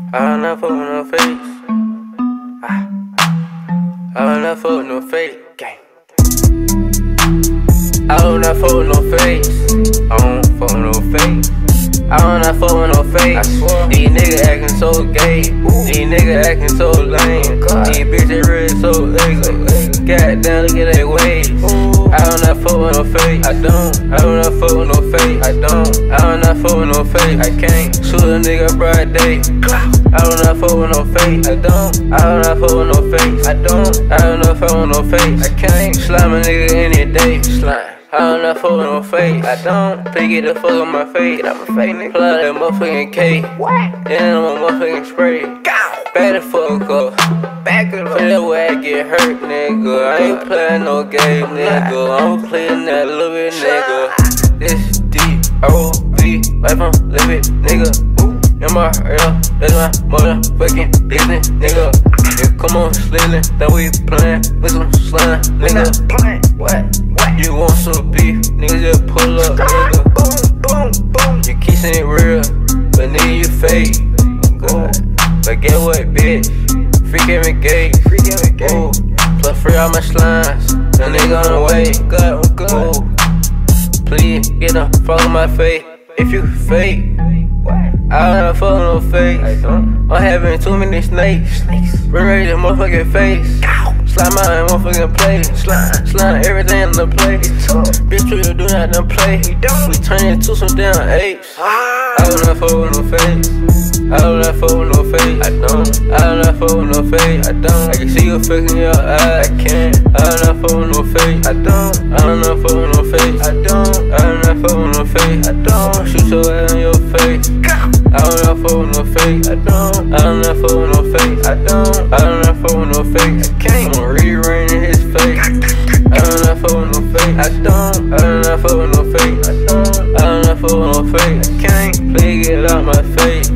I don't not fuck with no face. I don't not fuck with no fake. Gang. I don't not fuck with no face. I don't fuck with no fake. I don't not fuck with no fake. These niggas acting so gay. These niggas acting so lame. These bitches really so ugly. Goddamn, look at that waist. I don't not fuck with no fake. I don't not fuck with no fake. I don't not fuck with no fake. I can't shoot a nigga broad day. I don't not fuck with no fake. I don't not fuck with no fake. I don't not fuck with no fake. I can't slime a nigga any day. Slime. I don't not fuck with no face. I don't get the fuck on my face. I'm a fake nigga. Plug that motherfucking K. Then I'm a motherfucking spray. Back the fuck up. Back it up. That way I get hurt, nigga. I ain't playing no game, nigga. I'm playing that little bit, nigga. This D-O-V, life I'm living, nigga. In my ear, that's my motherfucking business, nigga. Yeah, come on, slitting, then we playing with some slime, nigga. What? You want some beef, nigga, just pull up, nigga. Boom, boom. You kissing it real, but nigga, you fake. But get what, bitch? Freak me gay. Ooh. Plus free all my slimes, the nigga on the way. Ooh. Please get the fuck on my face. If you fake, I don't fuck no face. I'm having too many snakes. Ready to motherfucking face. Slime out in motherfucking play. Slime everything in the play. Bitch, you do not done play. We turn into some damn apes. I don't not fuck with no face. I don't not fuck with no face. I don't not fuck with no face. I can see you fucking your eye. I can't. I don't not fuck with no face. I don't not fuck with no face. I don't not fuck with no face. I don't shoot your ass in your face. I don't not fuck with no face. I don't not fuck with no face. I don't not fuck with no face. I can't. I'm re-rain in his face. I don't not fuck with no face. I don't not fuck with no face. I don't not fuck with no face. I can't. Please get out my face.